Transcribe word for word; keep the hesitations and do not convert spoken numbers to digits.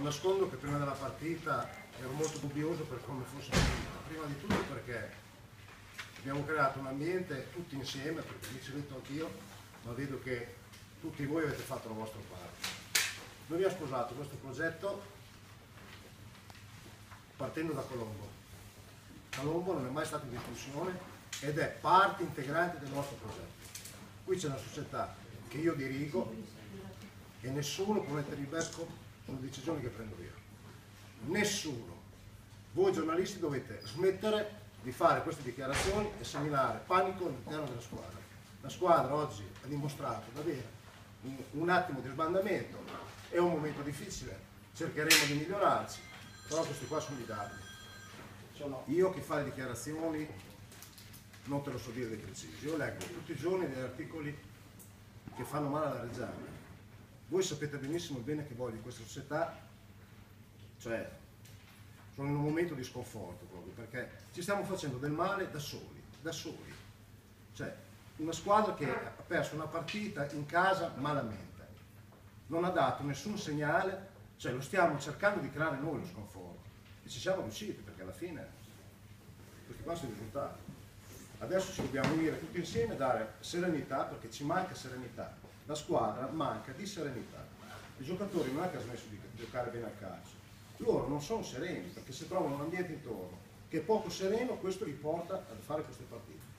non nascondo che prima della partita ero molto dubbioso per come fosse finita. Prima di tutto perché abbiamo creato un ambiente tutti insieme, perché mi ci metto anch'io, ma vedo che tutti voi avete fatto la vostra parte. Noi abbiamo sposato questo progetto partendo da Colombo. Colombo non è mai stato in discussione ed è parte integrante del nostro progetto. Qui c'è una società che io dirigo e nessuno può mettere il becco sulle decisioni che prendo io. Nessuno. Voi giornalisti dovete smettere di fare queste dichiarazioni e seminare panico all'interno della squadra. La squadra oggi ha dimostrato di avere un, un attimo di sbandamento, è un momento difficile, cercheremo di migliorarci, però questi qua sono i dati. Io che fa le dichiarazioni non te lo so dire di preciso, io leggo tutti i giorni degli articoli che fanno male alla Reggiana. Voi sapete benissimo il bene che voglio in questa società, cioè sono in un momento di sconforto proprio perché ci stiamo facendo del male da soli, da soli. Cioè una squadra che ha perso una partita in casa malamente, non ha dato nessun segnale, cioè lo stiamo cercando di creare noi lo sconforto e ci siamo riusciti perché alla fine questi qua sono i risultati. Adesso ci dobbiamo unire tutti insieme e dare serenità perché ci manca serenità. La squadra manca di serenità. I giocatori non è che hanno smesso di giocare bene al calcio. Loro non sono sereni perché se trovano un ambiente intorno che è poco sereno, questo li porta a fare queste partite.